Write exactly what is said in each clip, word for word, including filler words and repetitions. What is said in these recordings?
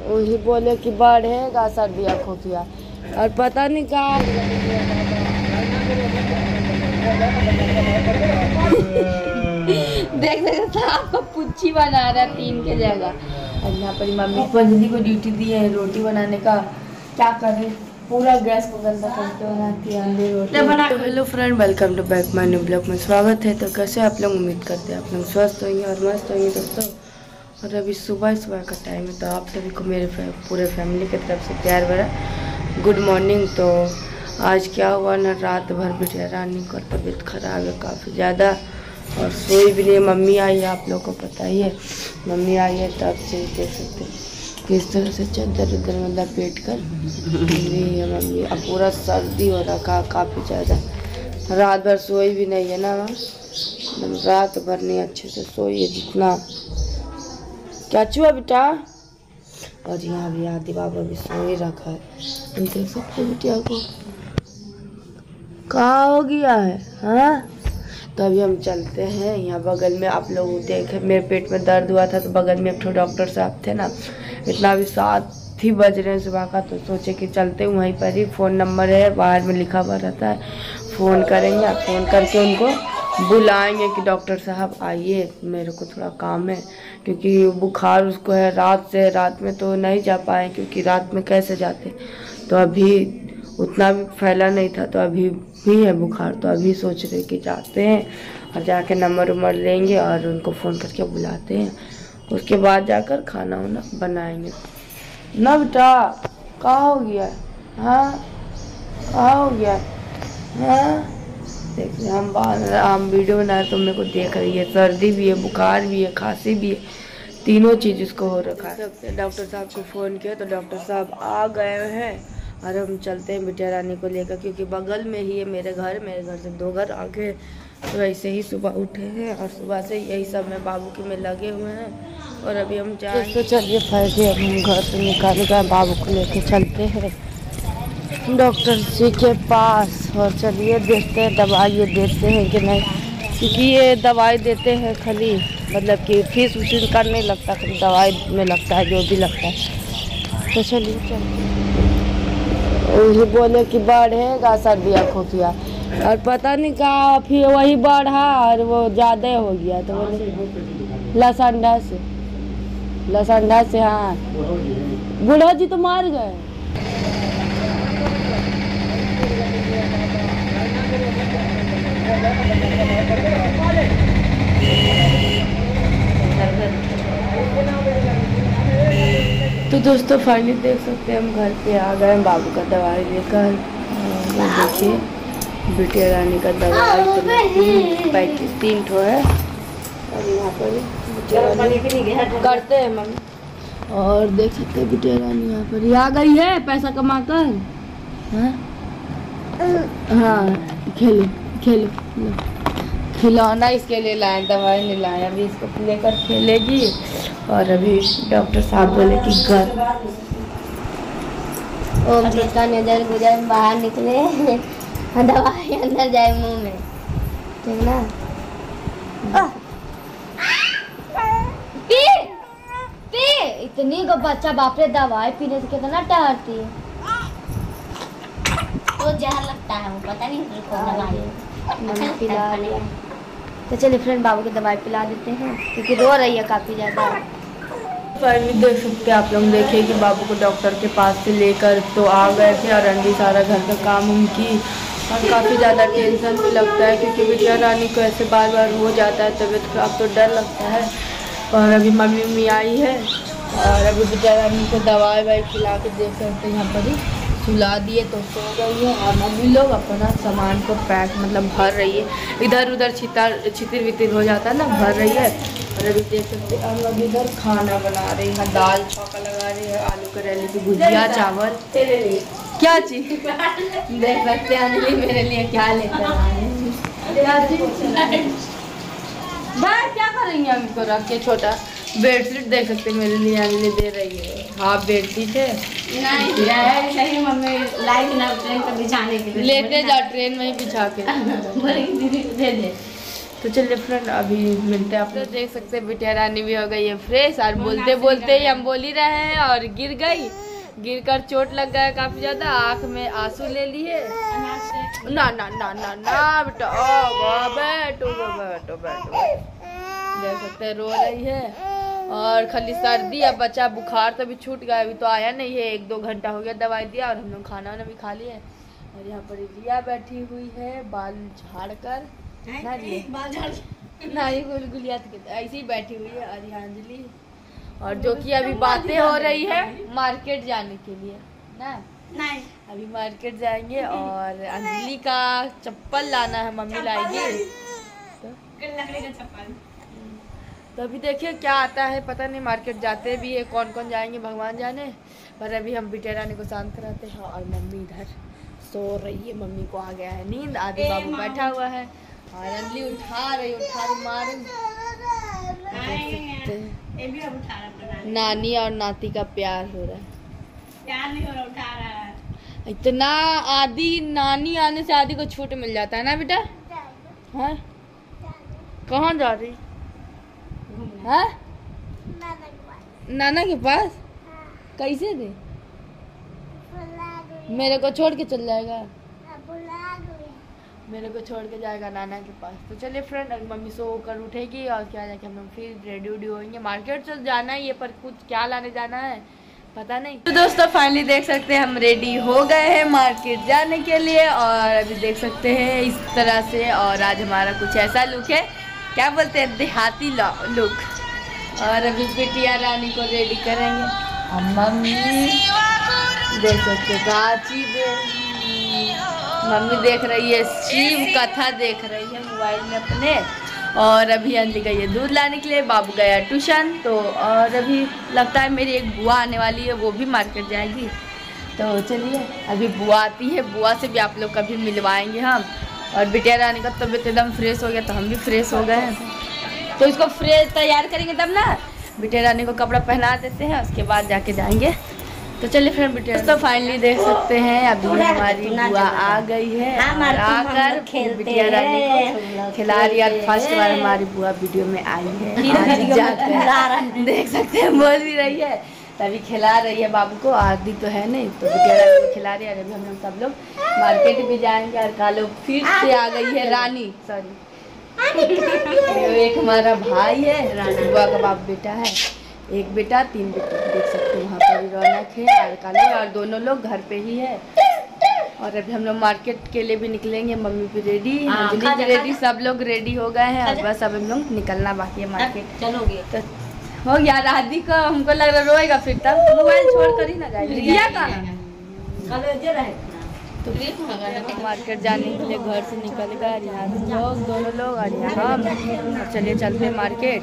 वही बोले कि बढ़ेगा सर्दिया खोखिया और पता नहीं कहाँ। देख सकते आपको पुच्छी बना रहा है तीन के जगह। और यहाँ पर मम्मी पंजली को ड्यूटी दी है रोटी बनाने का। क्या करें, पूरा गैस को गंदा करके बनाती है अंडे रोटी बना। तो hello friend, welcome to back my new blog में स्वागत है। तो कैसे आप लोग, उम्मीद करते हैं आप लोग स्वस्थ होंगे और मस्त होंगे दोस्तों। और अभी सुबह सुबह का टाइम है, तो आप सभी को मेरे पूरे फैमिली की तरफ से प्यार भरा गुड मॉर्निंग। तो आज क्या हुआ ना, रात भर बिटिया रानी का तबीयत खराब है काफ़ी ज़्यादा और सोई भी नहीं। मम्मी आई है, आप लोग को पता ही है, मम्मी आई है तब से देख सकते हैं किस तरह से चादर उधर में लपेट कर नहीं है मम्मी। अब पूरा सर्दी हो रखा काफ़ी ज़्यादा, रात भर सोई भी नहीं है ना, रात भर नहीं अच्छे से सोई है जितना। क्या चुआ बेटा? और यहाँ भी आदि बाबा भी सोए रखा है, देख सकते बिटिया को कहाँ हो गया है। हाँ, तो अभी हम चलते हैं यहाँ बगल में। आप लोग देखे मेरे पेट में दर्द हुआ था तो बगल में एक ठो डॉक्टर साहब थे ना, इतना भी सात ही बज रहे हैं सुबह का, तो सोचे कि चलते हैं वहीं पर ही। फ़ोन नंबर है बाहर में लिखा हुआ रहता है, फ़ोन करेंगे, फ़ोन करके उनको बुलाएंगे कि डॉक्टर साहब आइए, मेरे को थोड़ा काम है, क्योंकि बुखार उसको है रात से। रात में तो नहीं जा पाए क्योंकि रात में कैसे जाते, तो अभी उतना भी फैला नहीं था, तो अभी भी है बुखार। तो अभी सोच रहे कि जाते हैं और जाके नंबर उम्बर लेंगे और उनको फ़ोन करके बुलाते हैं। उसके बाद जाकर खाना वाना बनाएंगे ना। बेटा कहाँ हो गया? हाँ कहाँ हो गया? हाँ देखिए हम हम वीडियो बना रहे तो मेरे को देख रही है, सर्दी भी है, बुखार भी है, खांसी भी है, तीनों चीज़ इसको हो रखा है। डॉक्टर साहब को फ़ोन किया तो डॉक्टर साहब आ गए हैं और हम चलते हैं बिटिया रानी को लेकर, क्योंकि बगल में ही है मेरे घर, मेरे घर से दो घर आगे। तो ऐसे ही सुबह उठे हैं और सुबह से यही सब में बाबू के में लगे हुए हैं। और अभी हम जाए तो चलिए फैसले अब हम घर से निकाल कर बाबू को लेके चलते हैं डॉक्टर जी के पास। और चलिए देखते हैं दवाई ये देते हैं कि नहीं, क्योंकि ये दवाई देते हैं खाली, मतलब कि फीस उस का नहीं लगता, खाली दवाई में लगता है जो भी लगता है। तो चलिए चलिए, वही बोले कि बढ़ेगा सर्दिया खोखिया और पता नहीं कहाँ फिर वही बढ़ा और वो ज़्यादा हो गया। तो बोले लसंडा से लसंडा से हाँ, बूढ़ा जी तो मार गए। तो दोस्तों फाइनली देख सकते हैं हम घर पे आ गए बाबू का दवाई लेकर। देखिए बिटिया रानी का दवाई तो पैंतीस तीन ठो है और यहाँ पर करते हैं मम्मी। और देख सकते हैं बिटिया रानी यहाँ पर आ गई है पैसा कमा कर। हाँ हाँ खेलो खेलो, खिलौना इसके लिए लाए, दवाई नहीं लाए। अभी इसको लेकर खेलेगी। और अभी डॉक्टर साहब बोले कि घर ओम जिसका नजर गुजर बाहर निकले, दवाई अंदर जाए मुंह में, ठीक ना। पी पी इतनी को बच्चा बाप रे, दवाई पीने से कितना टहरती है, तो जहर लगता है वो, पता नहीं दवाई पिला लिया। तो चलिए फ्रेंड बाबू की दवाई पिला देते हैं क्योंकि रो रही है काफ़ी ज़्यादा। फाइनली देख सकते हैं आप लोग, देखिए कि बाबू को डॉक्टर के पास से लेकर तो आ गए थे और अंडी सारा घर का काम उनकी। और काफ़ी ज़्यादा टेंशन भी लगता है क्योंकि बिटिया रानी को ऐसे बार बार हो जाता है तबीयत खराब, तो डर लगता है। और अभी मम्मी मम्मी आई है और अभी बिटिया रानी को दवाई वाई खिला के देख सकते हैं यहाँ पर ही सुला दिए तो सो गई है। और मम्मी लोग अपना सामान को पैक मतलब भर रही है, इधर उधर छितर छितिर वितिर हो जाता है ना, भर रही है। और अभी देख सकते हैं हम इधर खाना बना रही है, दाल छौका लगा रही है, आलू करेले की भुजिया, चावल, क्या चीज़ देख सकते हैं अंजलि मेरे लिए क्या लेकर क्या चीज़ भाई क्या कर रही है। हमको रख के छोटा बेडशीट देख सकते हैं मेरे लिए अंजलि दे रही है, हाफ बेडशीट है। नहीं नहीं मम्मी लाई ना ट्रेन पर बिछाने के लिए, लेते जा ट्रेन में ही बिछा के दे दे। तो चलिए फ्रेंड अभी मिलते हैं। आप लोग देख सकते हैं बिटिया रानी भी हो गई है फ्रेश, और बोलते बोलते ही हम बोल ही रहे हैं और गिर गई, गिर कर चोट लग गया काफी ज्यादा, आँख में आंसू ले लिए। ना ना ना ना ना बेटा, बैठो बैठो बैठो, देख सकते हैं रो रही है और खाली सर्दी। अब बच्चा बुखार तो भी छूट गया, अभी तो आया नहीं है, एक दो घंटा हो गया दवाई दिया, और हम लोग खाना वाना भी खा लिया। और यहाँ पर रिया बैठी हुई है बाल झाड़ कर, ना ये गुलगुलिया ऐसी ही बैठी हुई है। और यहाँ अंजलि, और जो कि अभी बातें हो रही है मार्केट जाने के लिए ना, नहीं अभी मार्केट जाएंगे। और अंजलि का चप्पल लाना है, मम्मी लाएगी तो, तो अभी देखिए क्या आता है, पता नहीं। मार्केट जाते भी है, कौन कौन जाएंगे भगवान जाने। पर अभी हम बिटिया रानी को शांत कराते हैं, और मम्मी इधर सो रही है, मम्मी को आ गया है नींद, आदि बाबू बैठा हुआ है, और अंजलि उठा रही उठा रही मार। नानी और नाती का प्यार हो रहा है, प्यार नहीं हो रहा, उठा रहा है इतना। आदि नानी आने से आदि को छूट मिल जाता है ना बेटा। हाँ कहाँ जा रही है? नाना के पास। कैसे दे? मेरे को छोड़ के चल जाएगा, मेरे को छोड़ के जाएगा नाना के पास। तो चलिए फ्रेंड, अभी मम्मी सो कर उठेगी और क्या जाके हम लोग फिर रेडी उडी होंगे। मार्केट चल जाना ही है, पर कुछ क्या लाने जाना है पता नहीं। तो दोस्तों फाइनली देख सकते हैं हम रेडी हो गए हैं मार्केट जाने के लिए, और अभी देख सकते हैं इस तरह से। और आज हमारा कुछ ऐसा लुक है, क्या बोलते हैं, देहाती लुक। और अभी बिटिया रानी को रेडी करेंगे, और मम्मी देख सकते काची दे मम्मी देख रही है, शिव कथा देख रही है मोबाइल में अपने। और अभी अंजलि गई है दूध लाने के लिए, बाबू गया ट्यूशन। तो और अभी लगता है मेरी एक बुआ आने वाली है, वो भी मार्केट जाएगी। तो चलिए अभी बुआ आती है, बुआ से भी आप लोग कभी मिलवाएंगे हम। और बिटिया रानी का तबीयत एकदम फ्रेश हो गया, तो हम भी फ्रेश हो गए हैं। तो इसको फ्रेश तैयार करेंगे तब ना, बिटिया रानी को कपड़ा पहना देते हैं, उसके बाद जाके जाएंगे। तो चलिए फ्रेंड बिटिया, तो फाइनली देख सकते हैं अभी हमारी बुआ आ गई है, और आकर बिटिया रानी को खिला रही है। फर्स्ट बार हमारी बुआ वीडियो में आई है, देख सकते हैं बोल भी रही है, तभी खिला रही है बाबू को। आदि तो है नहीं, तो बिटिया रानी को खिला रही है। अभी हम लोग सब लोग मार्केट भी जाएंगे, और कल फिर से आ गई है रानी, सॉरी एक हमारा भाई है, रानी बुआ का बाप बेटा है, एक बेटा तीन बेटे, देख सकते हैं वहाँ पर रौनक है। और काले और दोनों लोग घर पे ही है। और अभी हम लोग मार्केट के लिए भी निकलेंगे, मम्मी भी रेडी, अंजलि भी रेडी, सब लोग रेडी हो गए हैं, और बस अब हम लोग निकलना बाकी है मार्केट। चलोगे तो हो गया। राधी को हमको लग रहा रोएगा फिर, तब मोबाइल छोड़ कर ही ना जाएगी। तो मार्केट जाने के लिए घर से निकल गए, यहाँ से लोग दोनों लोग, और यहाँ हम। चलिए चलते हैं मार्केट।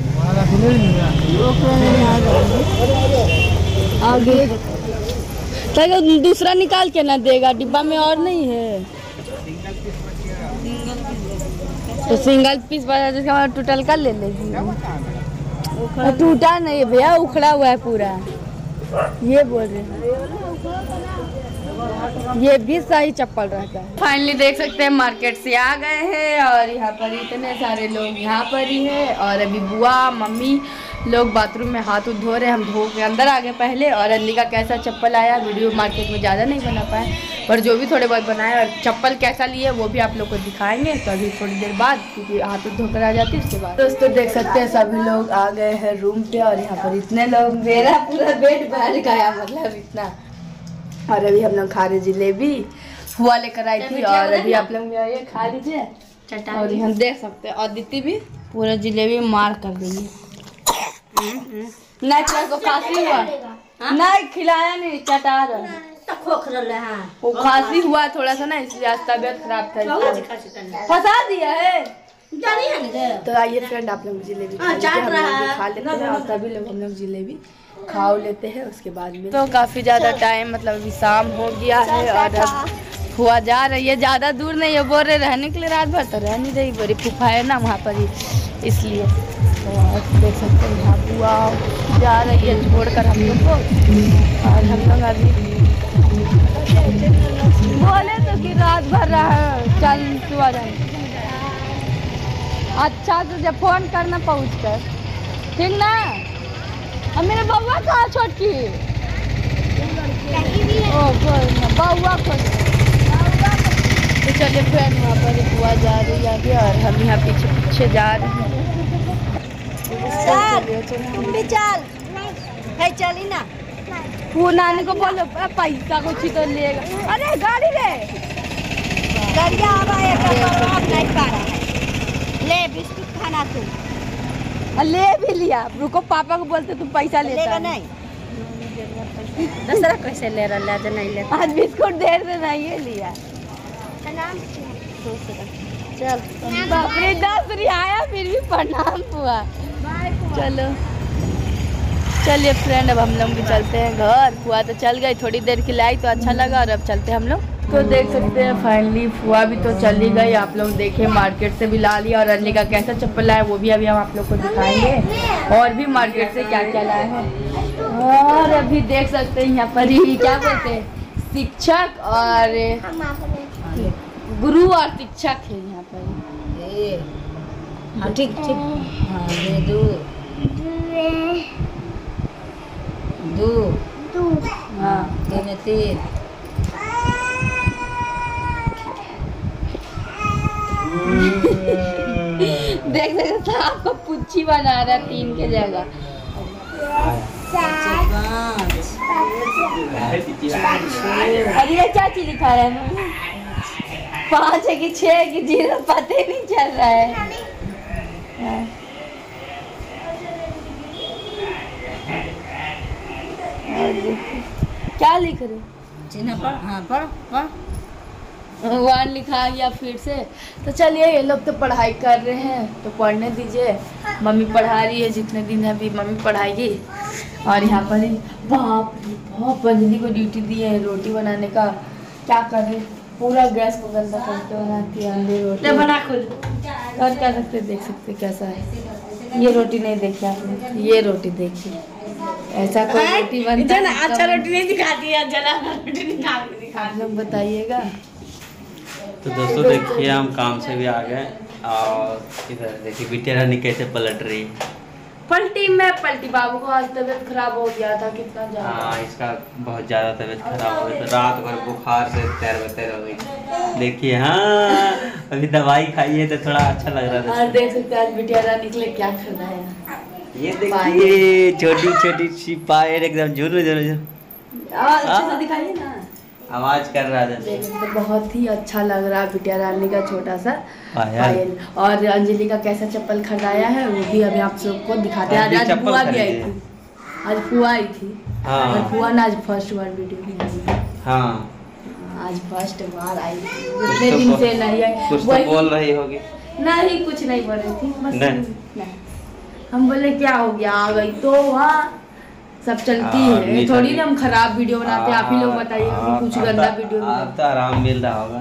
आगे तो दूसरा निकाल के ना देगा, डिब्बा में और नहीं है तो सिंगल पीस बजा, जिसका टोटल का ले लेगी। टूटा नहीं भैया, उखड़ा हुआ है पूरा, ये बोल रहे हैं। ये भी सही चप्पल रहता है। फाइनली देख सकते हैं मार्केट से आ गए हैं, और यहाँ पर इतने सारे लोग यहाँ पर ही है। और अभी बुआ मम्मी लोग बाथरूम में हाथ उठ धो रहे, हम धो के अंदर आ गए पहले। और अंजलि का कैसा चप्पल आया, वीडियो मार्केट में ज़्यादा नहीं बना पाए, पर जो भी थोड़े बहुत बनाए, और चप्पल कैसा लिए वो भी आप लोग को दिखाएंगे। तो अभी थोड़ी देर बाद, क्योंकि हाथ उठ धोकर आ जाती है उसके बाद। दोस्तों देख सकते हैं सभी लोग आ गए हैं रूम पे, और यहाँ पर इतने लोग, मेरा पूरा बेड भर गया, मतलब इतना। और अभी हम लोग खा रहे जलेबी, हुआ लेकर आई थी, और अभी आप लोग ये खा लीजिए। और हम देख सकते हैं अदिति भी पूरा जलेबी मार कर रही है। नहीं को खांसी हुआ, नहीं खिलाया नहीं, चटा रहा, वो खांसी हुआ थोड़ा सा ना, इसलिए आज तबियत खराब था, फंसा दिया है। तो आइए फ्रेंड आप लोग जलेबी खा लेते हैं, और तभी लोग हम लोग जलेबी खा लेते हैं, उसके बाद में। तो काफ़ी ज़्यादा टाइम, मतलब अभी शाम हो गया है, और अब हुआ जा रही है, ज़्यादा दूर नहीं है, बोल रहे रहने के लिए, रात भर तो रह नहीं रही, बोरी फूफा है ना वहाँ पर ही, इसलिए। तो देख सकते हैं यहाँ बुआ जा रही है छोड़ कर हम लोग को, और हम लोग अभी बोले तो कि रात भर रहा है, कल सुबह जाए। अच्छा तुझे फोन करना पहुँच कर, ठीक ना। और मेरे बउआ कहाँ छोटकी? ओ बउआ को तो चलिए फ्रेंड, वहाँ पर बुआ जा रही है आगे और हम यहाँ पीछे पीछे जा रहे हैं। चलिए चल है चली ना। वो नानी को बोलो पैसा कुछ तो लेगा। अरे गाड़ी रे गाड़िया आप नहीं पा रहा है। ले बिस्कुट खाना तू। ले भी लिया, रुको पापा को बोलते तुम पैसा लेगा नहीं। दसरा कैसे ले रहा है नहीं ले। आज बिस्कुट देर से नहीं है लिया। चल बाप रे दस रियाया फिर भी प्रणाम हुआ। चलो चलिए फ्रेंड, अब हम लोग भी चलते हैं घर। फुआ तो चल गई, थोड़ी देर की लाई तो अच्छा लगा और अब चलते हैं हम लोग। तो देख सकते हैं फाइनली फुआ भी तो चली गई। आप लोग देखे मार्केट से भी ला लिया और अली का कैसा चप्पल लाया वो भी अभी हम आप लोग को दिखाएंगे। और भी मार्केट से क्या क्या लाए हैं। और अभी देख सकते हैं यहाँ पर ही क्या बोलते हैं शिक्षक और गुरु और शिक्षक है यहाँ पर। ठीक ठीक दो दो हाँ तीन तीन देख सकते आपको पुच्छी बना रहा है तीन के जगह। अरे ये चाची लिखा रहा है पाँच है कि छह है कि जीरो पता ही नहीं चल रहा है। क्या लिख रहे? हाँ पढ़ पढ़ वन लिखा गया फिर से। तो चलिए ये लोग तो पढ़ाई कर रहे हैं तो पढ़ने दीजिए। मम्मी पढ़ा रही है, जितने दिन है अभी मम्मी पढ़ाएगी। और यहाँ पर बाप बहुत अंजलि को ड्यूटी दी है रोटी बनाने का। क्या कर रहे पूरा गैस को गंदा करके बनाती है अंडे रोटी बना खुद। और क्या सकते देख सकते कैसा है। ये रोटी नहीं देखी आपने, ये रोटी देखी ऐसा कोई रोटी बनता है। अच्छा रोटी नहीं दिखाती है, जला रोटी दिखाती है। आप लोग बताइएगा। तो दोस्तों देखिए हम काम से भी आ गए और इधर देखिए बिटिया रानी कैसे पलट रही। पलटी में पलटी बाबू को आज तबीयत खराब हो गया था कितना ज्यादा। हाँ इसका बहुत ज्यादा तबीयत खराब हो गई तो रात भर बुखार से तैर बतैर हो गई। देखिए हाँ अभी दवाई खाई है तो थोड़ा अच्छा लग रहा था। और देख सकते हैं आज बिटिया रानी के लिए क्या करना है। ये देखिए छोटी छोटी सी पायल एकदम झुर झुर अच्छे से दिखाइए ना। आवाज कर रहा था तो बहुत ही अच्छा लग रहा है बिटिया रानी का छोटा सा पायल। और अंजलि का कैसा चप्पल खरीदाया है वो भी अभी आप सबको दिखाते हैं। आज बुआ भी आई थी, आज फुआ आई थी। और फुआ ने आज फर्स्ट बार वीडियो बनाई। हाँ आज फर्स्ट बार आई थी, इतने दिन से नहीं आई। कुछ तो बोल रही होगी। नहीं कुछ नहीं बोल रही थी बस नहीं। हम बोले क्या हो गया आ गई तो वहाँ सब चलती है थोड़ी ना हम खराब वीडियो बनाते हैं। आप ही लोग बताइए कुछ गंदा वीडियो। अब तो आराम मिल रहा होगा।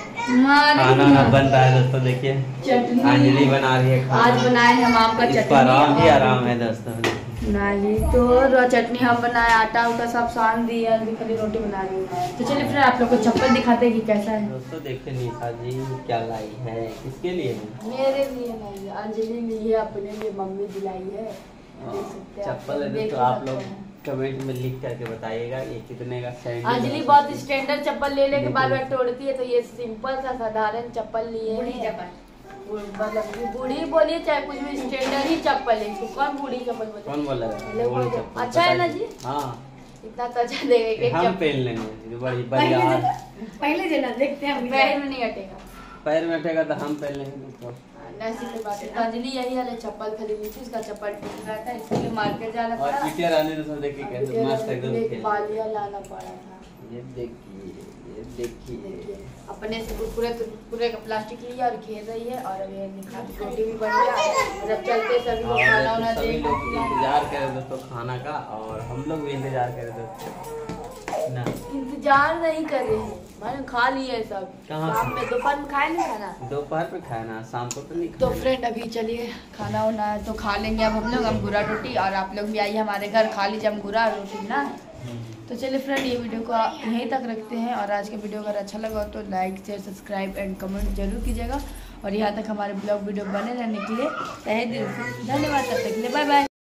खाना बन रहा है दोस्तों देखिए अंजलि बना रही है। आज बनाए हम आम का चटनी। आराम ही आराम है दोस्तों। नहीं तो चटनी हम बनाए आटा उटा सब सान दी है खाली रोटी बना रही है। तो चलिए फिर आप लोग को चप्पल दिखाते हैं कि कैसा है। दोस्तों देखिए निशा जी क्या लाई है किसके लिए है? मेरे लिए नहीं अंजलि लिए अपने लिए मम्मी दिलाई है। चप्पल है दोस्तों आप लोग कमेंट में लिख करके बताइएगा ये कितने का सैंडल। अंजलि बहुत स्टैंडर्ड चप्पल ले लेके बार बार तोड़ती है तो ये सिंपल सा साधारण चप्पल लिए है। मतलब बूढ़ी बोलिए चाहे कुछ भी स्टैंडर्ड ही चप्पल है। इसको कौन बूढ़ी चप्पल बोलते? कौन बोला? अच्छा है ना जी। हाँ इतना तो अच्छा देगा हम पहन लेंगे बड़ी बढ़िया। पहले जना देखते हैं पैर में नहीं अटेगा। पैर में अटेगा तो हम पहन लेंगे। ऐसी कोई बात है। अंजलि यही वाले चप्पल खरीदी थी, इसका चप्पल टूट रहा था इसलिए मार्केट जाना पड़ा। और बिटिया रानी तो देखिए कैसे मस्त एकदम बालिया लाना पड़ा था। ये देखिए ये देखिए अपने से पूरे पूरे का प्लास्टिक लिया और खेल रही है। और अभी निकाल रोटी भी बन गया। जब चलते सभी लोग खाना वाना सभी लोग इंतजार कर रहे दोस्तों खाना का और हम लोग भी इंतजार कर रहे दोस्तों ना। इंतजार नहीं कर रहे हैं मैंने खा लिए सब। शाम में दोपहर में खाए नहीं खाना। दोपहर में खाना शाम को तो नहीं। तो फ्रेंड अभी चलिए खाना वाना तो खा लेंगे अब हम लोग अंगूरा रोटी। और आप लोग भी आइए हमारे घर खा लीजिए अंगूरा रोटी ना। तो चलिए फ्रेंड ये वीडियो को यहीं तक रखते हैं। और आज के वीडियो अगर अच्छा लगा तो like share subscribe and comment जरूर कीजिएगा। और यहाँ तक हमारे ब्लॉग वीडियो बने रहने के लिए तहे दिल से धन्यवाद। तब तक के लिए बाय बाय।